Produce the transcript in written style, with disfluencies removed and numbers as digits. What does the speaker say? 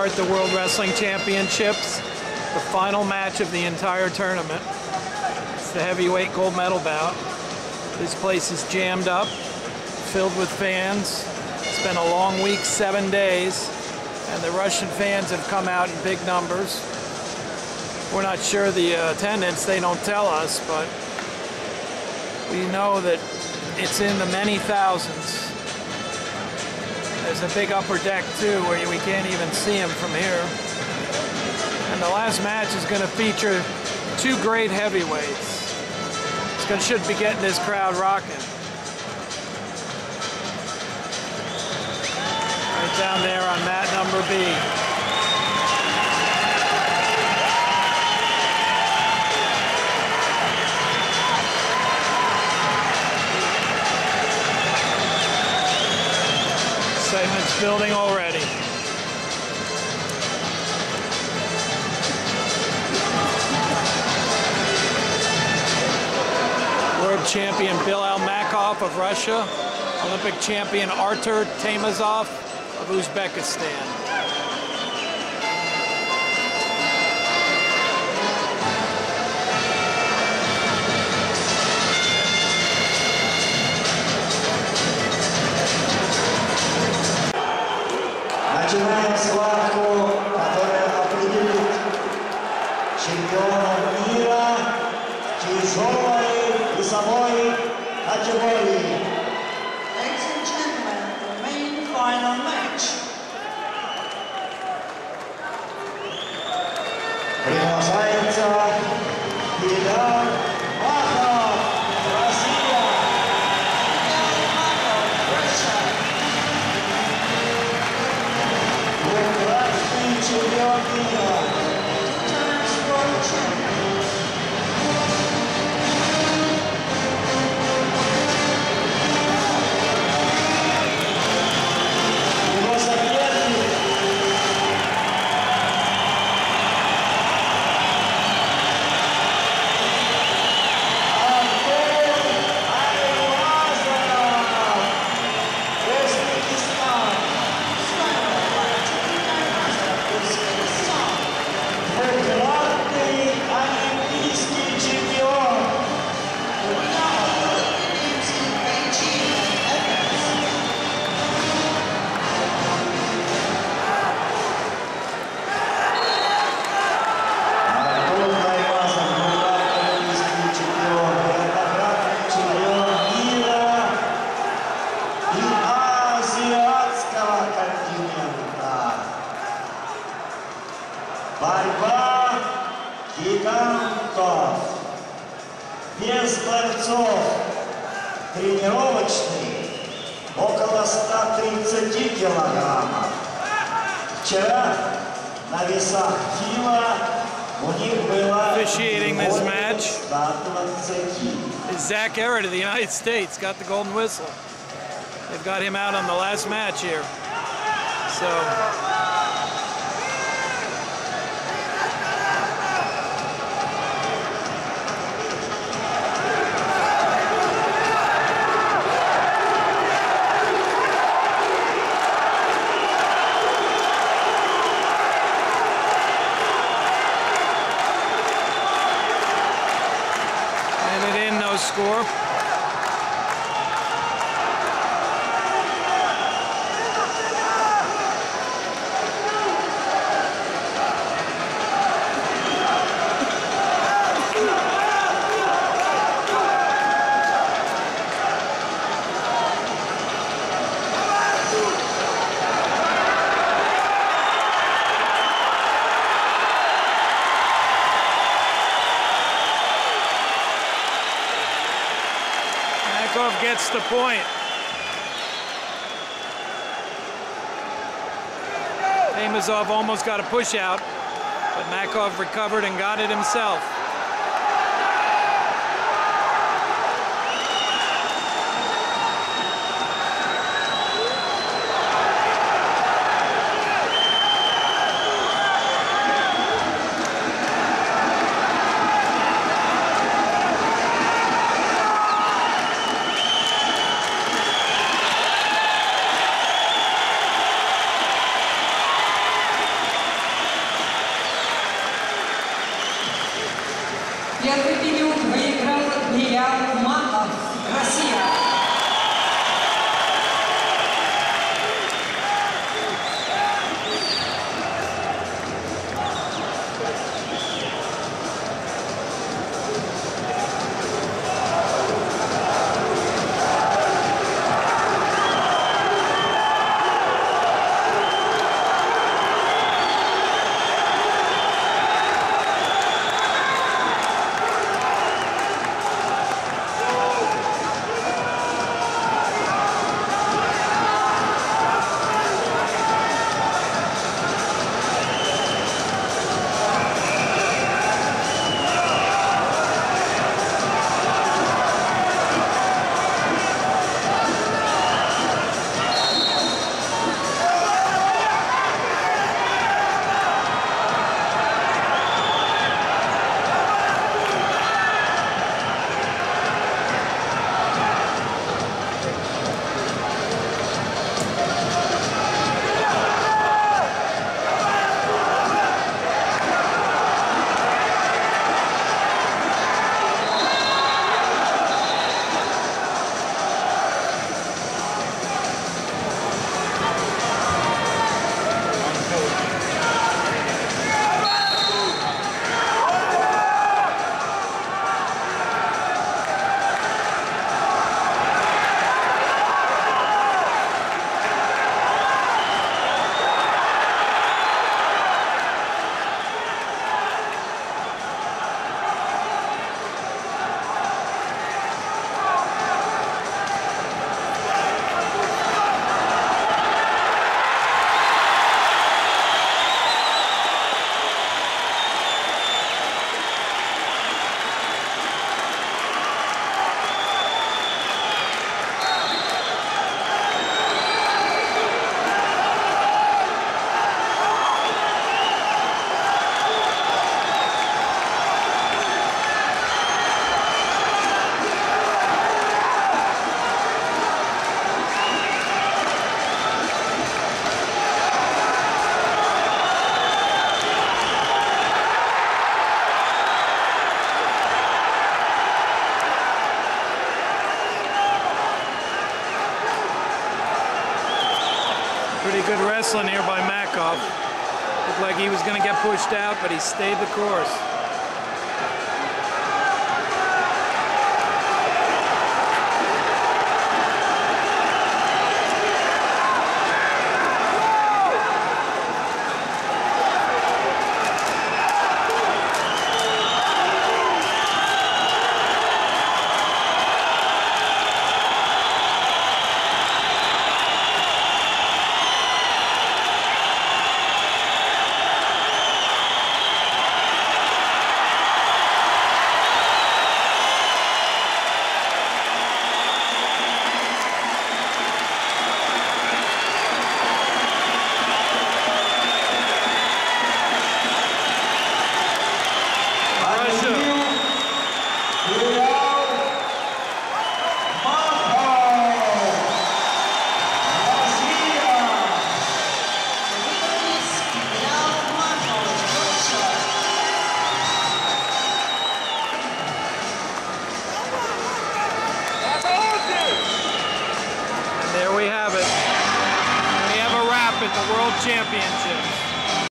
start the World Wrestling Championships, the final match of the entire tournament. It's the heavyweight gold medal bout. This place is jammed up, filled with fans. It's been a long week, 7 days, and the Russian fans have come out in big numbers. We're not sure the attendance, they don't tell us, but we know that it's in the many thousands. There's a big upper deck too where we can't even see him from here. And the last match is going to feature 2 great heavyweights. Should be getting this crowd rocking. Right down there on mat number B. Excitement's building already. World champion Bilyal Makhov of Russia, Olympic champion Artur Taymazov of Uzbekistan. Начинаем схватку, которая определит чемпиона мира тяжелой весовой категории. Ladies and gentlemen, the main final match. Приглашается Bilyal Makhov, Россия. Двукратный чемпион мира. Two-times world champion. Его соперник Artur Taymazov, Uzbekistan. Двукратный олимпийский чемпион. Artur Taymazov, двукратный олимпийский чемпион, неоднократный чемпион мира и азиатского континента. Борьба гигантов. Вес борцов тренировочный около 130 килограммов. Вчера на весах Фила у них было Officiating this более match 120. is Zach Everett of the United States. Got the golden whistle. They've got him out on the last match here. So score. Mahkov gets the point. Taymazov almost got a push out, but Mahkov recovered and got it himself. Pretty good wrestling here by Mahkov. Looked like he was going to get pushed out, but he stayed the course. Bilyal Makhov, Russia. Bilyal Makhov, Russia. And there we have it. We have a wrap at the World Championships.